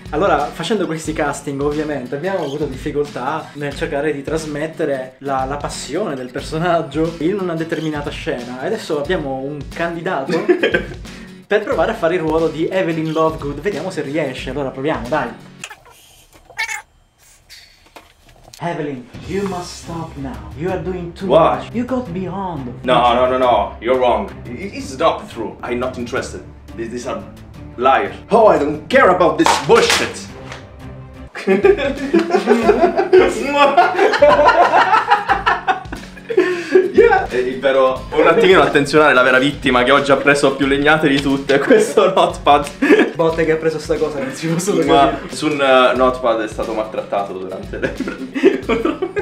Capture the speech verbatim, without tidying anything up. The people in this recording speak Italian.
Allora, facendo questi casting ovviamente abbiamo avuto difficoltà nel cercare di trasmettere la, la passione del personaggio in una determinata scena. E adesso abbiamo un candidato per provare a fare il ruolo di Evelyn Lovegood. Vediamo se riesce, allora proviamo, dai. Evelyn, you must stop now. You are doing too What? much. You got beyond. No, no, no, no. You're wrong. It's not true. I'm not interested. These, these are liars. Oh, I don't care about this bullshit. Yeah. È il vero. Un attimino attenzionare la vera vittima che oggi ha preso più legnate di tutte. Questo notepad. Botte che ha preso sta cosa, non si possono Ma capire. su un uh, notepad è stato maltrattato durante le